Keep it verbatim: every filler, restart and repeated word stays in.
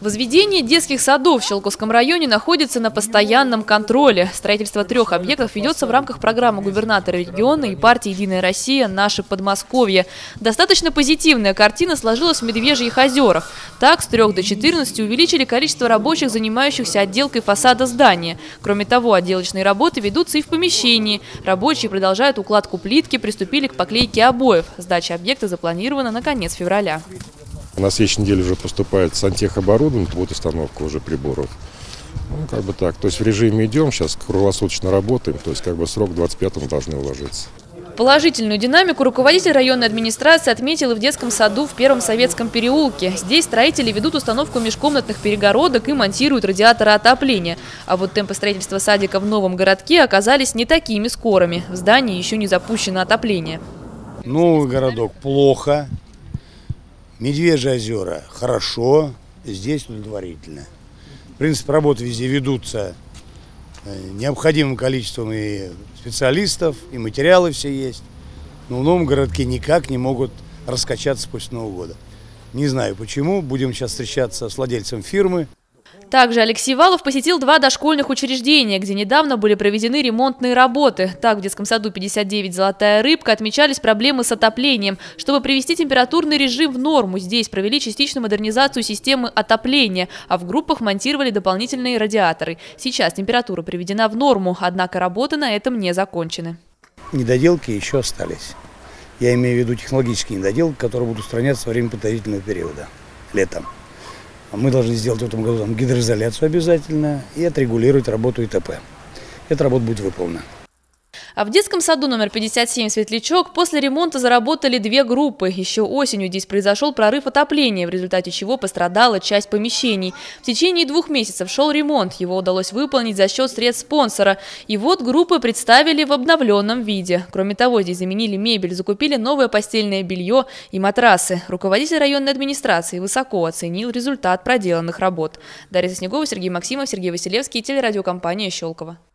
Возведение детских садов в Щелковском районе находится на постоянном контроле. Строительство трех объектов ведется в рамках программы губернатора региона и партии «Единая Россия. Наше Подмосковье». Достаточно позитивная картина сложилась в Медвежьих озерах. Так, с трёх до четырнадцати увеличили количество рабочих, занимающихся отделкой фасада здания. Кроме того, отделочные работы ведутся и в помещении. Рабочие продолжают укладку плитки, приступили к поклейке обоев. Сдача объекта запланирована на конец февраля. На следующей неделе уже поступает сантехоборудование, будет установка уже приборов. Ну, как бы так. То есть в режиме идем, сейчас круглосуточно работаем, то есть как бы срок двадцать пятого должны уложиться. Положительную динамику руководитель районной администрации отметил и в детском саду в Первом Советском переулке. Здесь строители ведут установку межкомнатных перегородок и монтируют радиаторы отопления. А вот темпы строительства садика в новом городке оказались не такими скорыми. В здании еще не запущено отопление. Новый городок плохо. Медвежьи озера хорошо, здесь удовлетворительно. В принципе, работы везде ведутся необходимым количеством и специалистов, и материалы все есть. Но в новом городке никак не могут раскачаться после Нового года. Не знаю почему, будем сейчас встречаться с владельцем фирмы. Также Алексей Валов посетил два дошкольных учреждения, где недавно были проведены ремонтные работы. Так, в детском саду пятьдесят девять «Золотая рыбка» отмечались проблемы с отоплением. Чтобы привести температурный режим в норму, здесь провели частичную модернизацию системы отопления, а в группах монтировали дополнительные радиаторы. Сейчас температура приведена в норму, однако работы на этом не закончены. Недоделки еще остались. Я имею в виду технологические недоделки, которые будут устраняться во время подготовительного периода, летом. Мы должны сделать в этом году там гидроизоляцию обязательно и отрегулировать работу ИТП. Эта работа будет выполнена. А в детском саду номер пятьдесят семь «Светлячок» после ремонта заработали две группы. Еще осенью здесь произошел прорыв отопления, в результате чего пострадала часть помещений. В течение двух месяцев шел ремонт. Его удалось выполнить за счет средств спонсора. И вот группы представили в обновленном виде. Кроме того, здесь заменили мебель, закупили новое постельное белье и матрасы. Руководитель районной администрации высоко оценил результат проделанных работ. Дарья Снегова, Сергей Максимов, Сергей Василевский, телерадиокомпания «Щелково».